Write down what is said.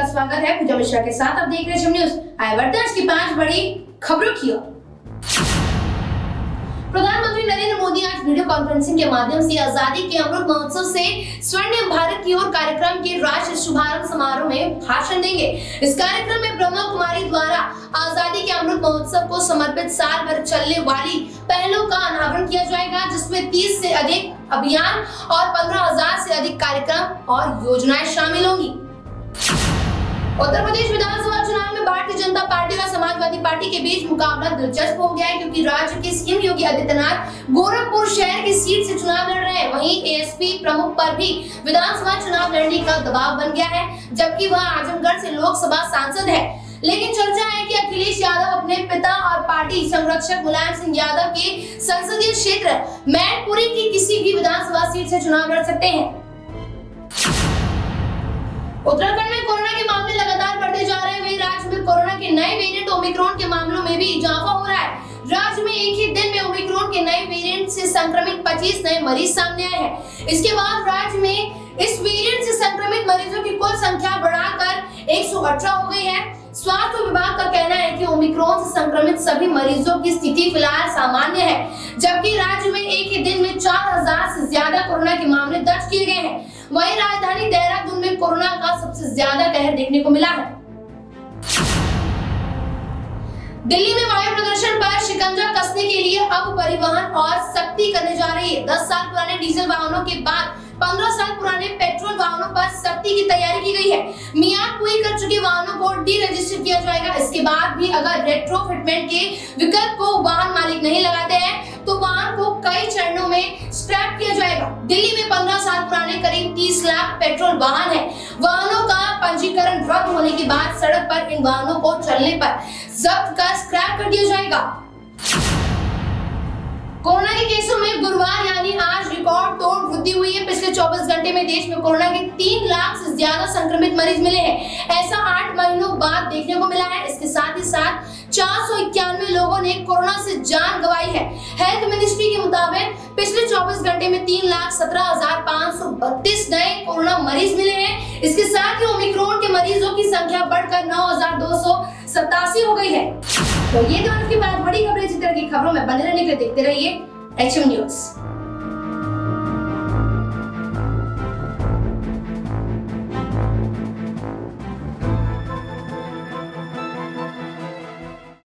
स्वागत है पूजा मिश्रा के साथ। आप देख रहे हैं न्यूज़। आइए बढ़ते हैं आज की 5 बड़ी खबरों की ओर। प्रधानमंत्री नरेंद्र मोदी आज वीडियो कॉन्फ्रेंसिंग के माध्यम से आजादी के अमृत महोत्सव से स्वर्णिम भारत की ओर कार्यक्रम के राष्ट्रीय शुभारंभ समारोह में भाषण देंगे। इस कार्यक्रम में ब्रह्मा कुमारी द्वारा आजादी के अमृत महोत्सव को समर्पित साल भर चलने वाली पहलों का अनावरण किया जाएगा, जिसमें 30 से अधिक अभियान और 15,000 से अधिक कार्यक्रम और योजनाएं शामिल होंगी। उत्तर प्रदेश विधानसभा चुनाव में भारतीय जनता पार्टी और समाजवादी पार्टी के बीच मुकाबला दिलचस्प हो गया है, क्योंकि राज्य के सीएम योगी आदित्यनाथ गोरखपुर शहर की सीट से चुनाव लड़ रहे हैं। वहीं एएसपी प्रमुख पर भी विधानसभा चुनाव लड़ने का दबाव बन गया है, जबकि वह आजमगढ़ से लोकसभा सांसद है। लेकिन चर्चा है कि अखिलेश यादव अपने पिता और पार्टी संरक्षक मुलायम सिंह यादव के संसदीय क्षेत्र मैनपुरी की किसी भी विधानसभा सीट से चुनाव लड़ सकते हैं। उत्तराखंड में कोरोना के मामले लगातार बढ़ते जा रहे हैं। वहीं राज्य में कोरोना के नए वेरिएंट ओमिक्रॉन के मामलों में भी इजाफा हो रहा है। राज्य में एक ही दिन में ओमिक्रॉन के नए वेरिएंट से संक्रमित 25 नए मरीज सामने आए हैं। इसके बाद राज्य में इस वेरिएंट से संक्रमित मरीजों की कुल संख्या बढ़ाकर 118 हो गई है। स्वास्थ्य विभाग का कहना है कि ओमिक्रॉन से संक्रमित सभी मरीजों की स्थिति फिलहाल सामान्य है, जबकि राज्य में एक ही दिन में 4000 से ज्यादा कोरोना के मामले दर्ज किए गए हैं। वहीं राजधानी देहरादून में कोरोना का सबसे ज्यादा कहर देखने को मिला है। दिल्ली में वायु प्रदूषण पर शिकंजा कसने के लिए अब परिवहन और सख्ती करने जा रही है। 10 साल पुराने डीजल वाहनों के बाद 15 साल पुराने पेट्रोल वाहनों पर सख्ती की तैयारी की गई है। मियाद पूरी कर चुके वाहनों को डी रजिस्टर किया जाएगा। इसके बाद भी अगर रेट्रोफिटमेंट के विकल्प को वाहन मालिक नहीं लगाते हैं तो वाहन को कई चरणों में स्क्रैप किया जाएगा। दिल्ली में 15 साल पुराने करीब 30 लाख पेट्रोल वाहन है। वाहनों का पंजीकरण रद्द होने के बाद सड़क पर इन वाहनों को चलने पर जब्त कर स्क्रैप कर दिया जाएगा। कोरोना के केसों में गुरुवार यानी आज रिकॉर्ड तोड़ वृद्धि हुई है। पिछले 24 घंटे में देश में कोरोना के 3 लाख से ज्यादा संक्रमित मरीज मिले हैं। ऐसा 8 महीनों बाद देखने को मिला है। इसके साथ ही साथ 491 लोगों ने कोरोना से जान गंवाई है। हेल्थ मिनिस्ट्री के मुताबिक पिछले 24 घंटे में 3,17,532 नए कोरोना मरीज मिले हैं। इसके साथ ही ओमिक्रॉन के मरीजों की संख्या बढ़कर 9,287 हो गई है। तो ये तो आज की बात बड़ी खबरें। इसी तरह की खबरों में बने रहने के लिए देखते रहिए HM न्यूज़।